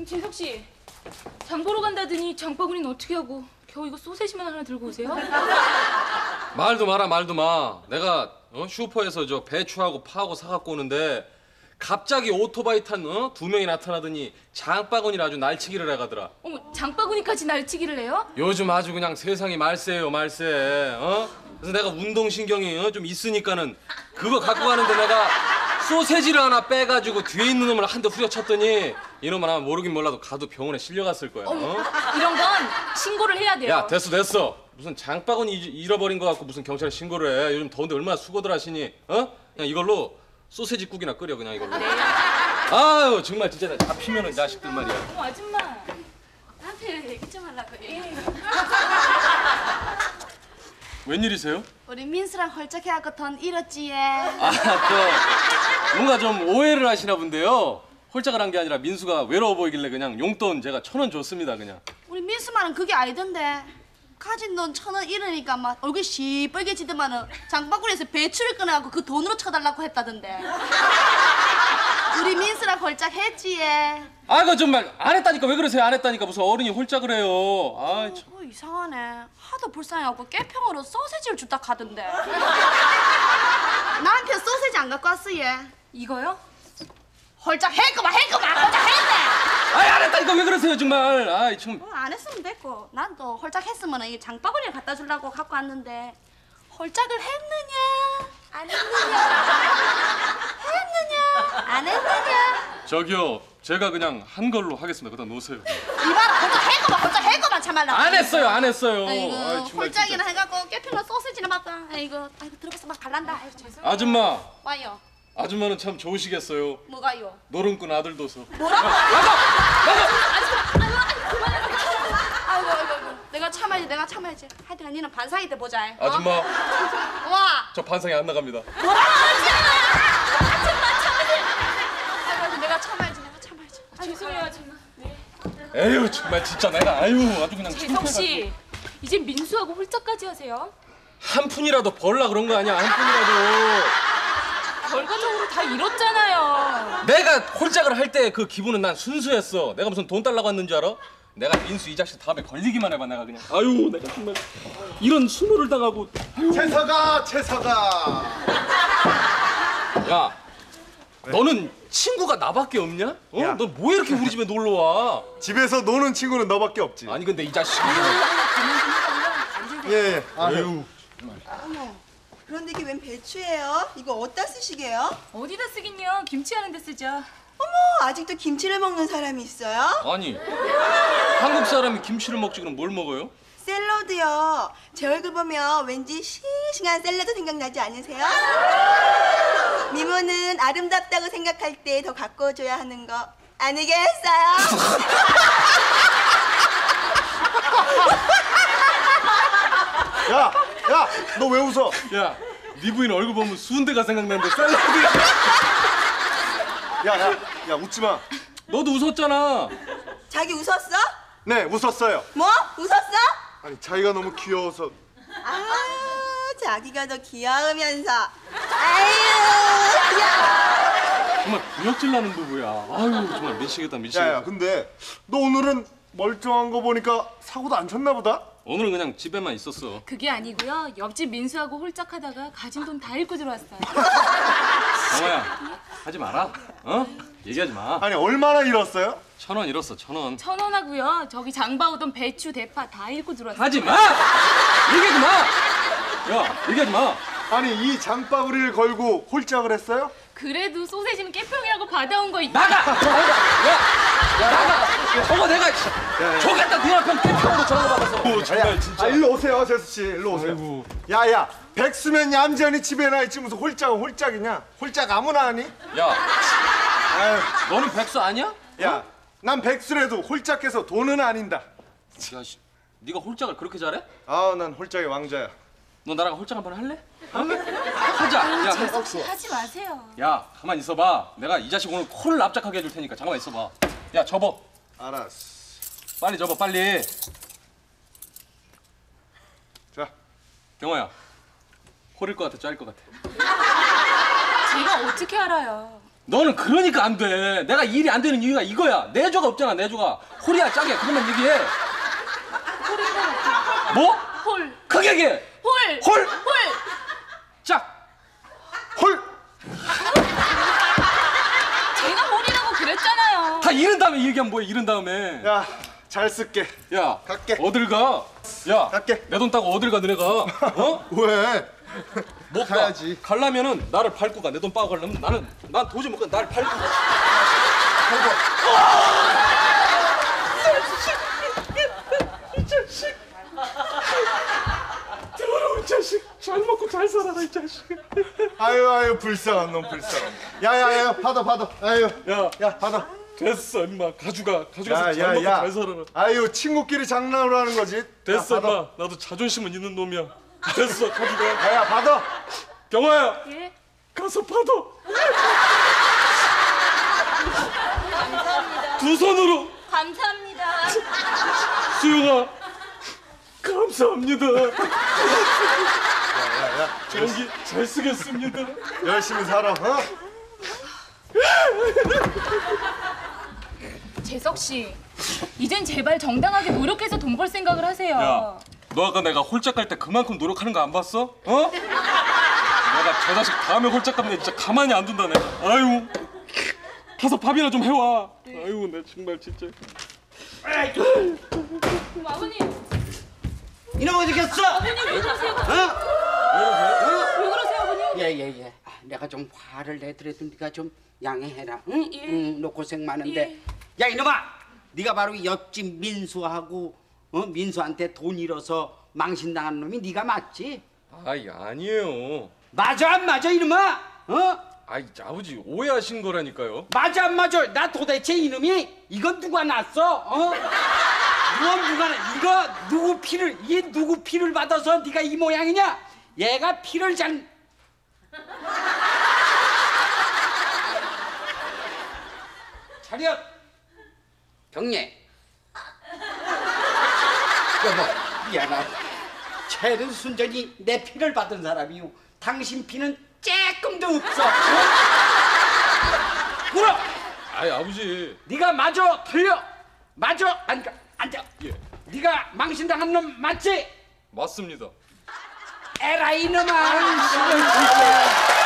재석 씨, 장 보러 간다더니 장바구니는 어떻게 하고 겨우 이거 소세지만 하나 들고 오세요? 말도 마라 말도 마. 내가 슈퍼에서 저 배추하고 파하고 사갖고 오는데 갑자기 오토바이 탄 두 명이 나타나더니 장바구니를 아주 날치기를 해가더라. 어머, 장바구니까지 날치기를 해요? 요즘 아주 그냥 세상이 말세예요 말세. 그래서 내가 운동신경이 좀 있으니까는 그거 갖고 가는데 내가 소세지를 하나 빼가지고 뒤에 있는 놈을 한 대 후려쳤더니 이놈은 아마 모르긴 몰라도 가도 병원에 실려갔을 거야. 이런 건 신고를 해야 돼요. 야 됐어. 무슨 장바구니 잃어버린 거 갖고 무슨 경찰에 신고를 해. 요즘 더운데 얼마나 수고들 하시니. 그냥 이걸로 소세지 국이나 끓여 그냥 이걸로. 네. 아유 정말 진짜 잡히면은 자식들 말이야. 어머, 아줌마. 나한테 얘기 좀 하려고. 예. 웬일이세요? 우리 민수랑 헐쩍해갖고 돈 잃었지, 예. 또 뭔가 좀 오해를 하시나 본데요. 홀짝을 한 게 아니라 민수가 외로워 보이길래 그냥 용돈 제가 1,000원 줬습니다 그냥. 우리 민수만은 그게 아니던데. 가진 돈 1,000원 잃으니까 막 얼굴 시뻘개지더만은 장바구니에서 배추를 꺼내갖고 그 돈으로 쳐달라고 했다던데. 우리 민수랑 홀짝했지, 예. 아이고 정말 안 했다니까. 왜 그러세요? 안 했다니까. 무슨 어른이 홀짝을 해요. 아 참. 이상하네. 하도 불쌍해갖고 깨평으로 소세지를 주다 가던데. 나한테 소세지 안 갖고 왔어, 얘. 이거요? 홀짝 했구만. 홀짝 했네. 아이 안 했다니까. 왜 그러세요 정말. 아이 참. 안 했으면 됐고. 난 또 홀짝 했으면 이 장바구니를 갖다 주려고 갖고 왔는데 홀짝을 했느냐 안 했느냐 했느냐 안 했느냐. 저기요. 제가 그냥 한 걸로 하겠습니다. 그다 놓으세요. 이봐라. 홀짝 했구만 참말로. 안 했어요. 안 했어요. 아이고 아이, 정말 홀짝이나 진짜. 해갖고 깨평로 소세지나 맞다. 아이고 들어가서 막 갈란다. 아이고 죄송해요. 아줌마. 와요. 아줌마는 참 좋으시겠어요. 뭐가요? 노름꾼 아들 둬서. 뭐라고? 아이고. 내가 참아야지. 하여튼 니는 반상이 때 보자. 아줌마. 와. 저 반상에 안 나갑니다. 아이고, 내가 참아야지. 죄송해요, 아줌마. 에휴 정말 진짜 내가 아주 그냥 재석 씨, 이제 민수하고 홀짝까지 하세요? 한 푼이라도 벌라 그런 거 아니야. 한 푼이라도. 결과적으로 다 잃었잖아요. 내가 홀짝을 할 때 그 기분은 난 순수했어. 내가 무슨 돈 달라고 왔는 줄 알아? 내가 민수 이 자식 다음에 걸리기만 해봐. 내가 그냥 아유 내가 정말 이런 수모를 당하고. 채석아. 야 너는 친구가 나밖에 없냐? 야. 넌 뭐 이렇게 우리 집에 놀러 와? 집에서 노는 친구는 너밖에 없지. 아니 근데 이 자식이. 예. 아유. 어머, 그런데 이게 웬 배추예요? 이거 어디다 쓰시게요? 어디다 쓰긴요? 김치하는 데 쓰죠. 어머, 아직도 김치를 먹는 사람이 있어요? 아니 한국 사람이 김치를 먹지 그럼 뭘 먹어요? 샐러드요. 제 얼굴 보면 왠지 싱싱한 샐러드 생각나지 않으세요? 미모는 아름답다고 생각할 때 더 가꿔줘야 하는 거 아니겠어요? 야, 너 왜 웃어? 야, 네 부인 얼굴 보면 수은대가 생각나는데 샐러드야. 야, 웃지 마. 너도 웃었잖아. 자기 웃었어? 네, 웃었어요. 뭐? 웃었어? 아니, 자기가 너무 귀여워서. 아, 자기가 더 귀여우면서. 아유, 귀여워. 정말 구역질 나는 부부야. 아유, 정말 미치겠다, 미치겠다. 야, 근데 너 오늘은 멀쩡한 거 보니까 사고도 안 쳤나 보다? 오늘은 그냥 집에만 있었어. 그게 아니고요. 옆집 민수하고 홀짝하다가 가진 돈 다 잃고 들어왔어요. 정아야, 하지 마라. 얘기하지 마. 아니, 얼마나 잃었어요? 1,000원 잃었어, 1,000원. 1,000원하고요. 저기 장봐 오던 배추, 대파 다 잃고 들어왔어요. 하지 마! 얘기하지 마! 야, 얘기하지 마. 아니, 이 장바구리를 걸고 홀짝을 했어요? 그래도 소세지는 깨평이라고 받아온 거 있... 나가! 나가! 저거 내가 저기다 눈앞에 깨평으로 전화 받았어. 오, 정말 진짜. 일로 오세요, 재수 씨. 일로 오세요. 아이고. 야, 백수면 얌전히 집에 나 있지 무슨 홀짝은 홀짝이냐? 홀짝 아무나 하니? 야, 아유, 너는 백수 아니야? 야, 난 백수라도 홀짝해서 돈은 아닌다. 야, 네가 홀짝을 그렇게 잘해? 아, 난 홀짝의 왕자야. 너 나랑 홀짝 한번 할래? 하자. 야, 재석 씨 하지 마세요. 야, 가만 있어봐. 내가 이 자식 오늘 코를 납작하게 해줄 테니까 잠깐만 있어봐. 야, 접어. 알았어. 빨리 접어, 빨리. 자, 경화야, 홀일 것 같아, 짜일 것 같아? 제가 어떻게 알아요? 너는 그러니까 안 돼. 내가 일이 안 되는 이유가 이거야. 내조가 없잖아, 내조가. 홀이야, 짝이야. 그것만 얘기해. 뭐? 홀. 크게 얘기해. 홀. 홀. 홀. 짝. 홀. 제가 홀이라고 그랬잖아요. 다 잃은 다음에 얘기하면 뭐해, 잃은 다음에. 야, 잘 쓸게. 야, 갈게. 어딜 가? 야, 갈게. 내 돈 따고 어딜 가, 너네가? 어? 왜? 못 가. 가야지. 가려면은 나를 밟고 가. 내 돈 빠고 가려면 난 도저히 못 가. 나를 밟고 가. 이 자식. 더러운 자식. 잘 먹고 잘 살아라, 이 자식. 아유, 불쌍한 놈, 불쌍한 놈. 야야야, 받아. 아유, 야, 받아. 됐어, 임마. 가져가서 잘 야, 먹고 야. 잘 살아라. 아유, 친구끼리 장난으로 하는 거지. 됐어, 야, 받아. 임마. 나도 자존심은 있는 놈이야. 됐어, 가져가. 야, 받아. 경화야, 예. 가서 받아. 두 손으로. 감사합니다. 수영아, 감사합니다. 전기 잘 쓰겠습니다. 열심히 살아. 어? 재석 씨, 이젠 제발 정당하게 노력해서 돈 벌 생각을 하세요. 야, 너 아까 내가 홀짝 갈 때 그만큼 노력하는 거 안 봤어? 어? 내가 저 자식 다음에 홀짝 가면 진짜 가만히 안 둔다네. 아유, 가서 밥이나 좀 해와. 아유, 내 정말 진짜. 아버님, 이놈 어디 갔어? 아버님 왜 그러세요? 왜 그러세요, 아버님? 예예예. 내가 좀 화를 내더라도 네가 좀 양해해라. 응? 응. 너 고생 많은데. 야 이놈아, 네가 바로 옆집 민수하고 민수한테 돈 잃어서 망신당한 놈이 네가 맞지? 아이, 아니에요. 맞아 안 맞아 이놈아? 아이, 아버지 오해하신 거라니까요. 맞아 안 맞아? 나 도대체 이놈이 이건 누가 났어? 이건 누가 나? 이거 누구 피를 받아서 네가 이 모양이냐? 얘가 피를 잘 차렷 경례. 여보 미안하다. 쟤는 순전히 내 피를 받은 사람이요. 당신 피는 쬐끔도 없어. 물어. 아이, 아버지. 네가 마저 틀려. 마저 앉아. 예, 네가 망신당한 놈 맞지? 맞습니다. 에라 이놈아.